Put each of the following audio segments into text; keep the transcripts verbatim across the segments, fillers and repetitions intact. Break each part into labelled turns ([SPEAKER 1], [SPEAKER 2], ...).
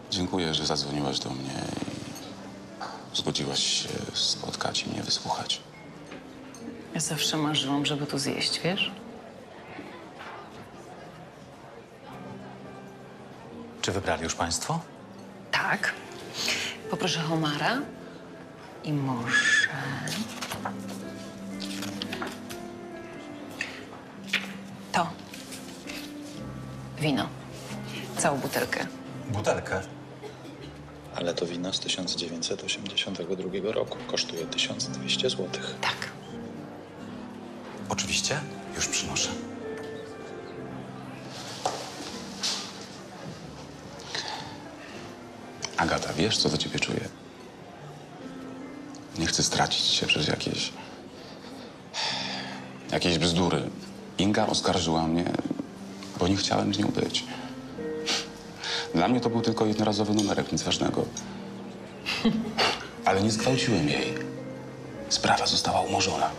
[SPEAKER 1] Dziękuję, że zadzwoniłaś do mnie i zgodziłaś się spotkać i mnie wysłuchać.
[SPEAKER 2] Ja zawsze marzyłam, żeby tu zjeść, wiesz?
[SPEAKER 3] Czy wybrali już państwo?
[SPEAKER 2] Tak. Poproszę homara i może... To. Wino. Całą butelkę.
[SPEAKER 3] Butelkę.
[SPEAKER 4] Ale to wino z tysiąc dziewięćset osiemdziesiątego drugiego roku. Kosztuje tysiąc dwieście złotych.
[SPEAKER 2] Tak.
[SPEAKER 3] Oczywiście. Już przynoszę.
[SPEAKER 1] Agata, wiesz, co do ciebie czuję? Nie chcę stracić cię przez jakieś... jakieś bzdury. Inga oskarżyła mnie, bo nie chciałem z nią być. Dla mnie to był tylko jednorazowy numerek, nic ważnego. Ale nie zgwałciłem jej. Sprawa została umorzona.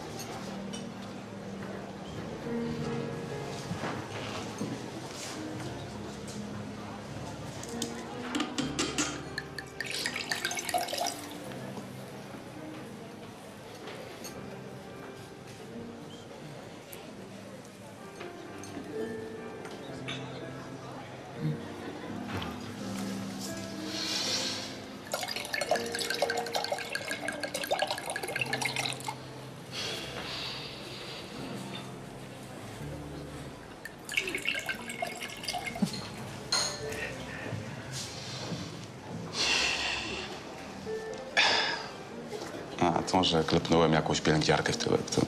[SPEAKER 1] A to, że klepnąłem jakąś pielęgniarkę w tyłek, to...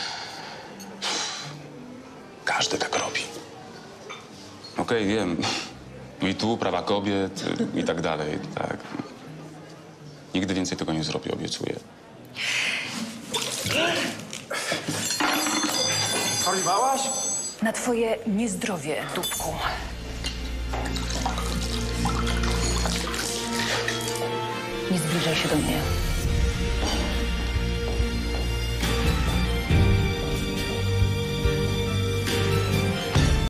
[SPEAKER 1] Każdy tak robi. Okej, wiem. I tu prawa kobiet i tak dalej, tak. Nigdy więcej tego nie zrobię, obiecuję.
[SPEAKER 5] Chorowałaś?
[SPEAKER 2] Na twoje niezdrowie, dupku. Nie zbliżaj się do mnie.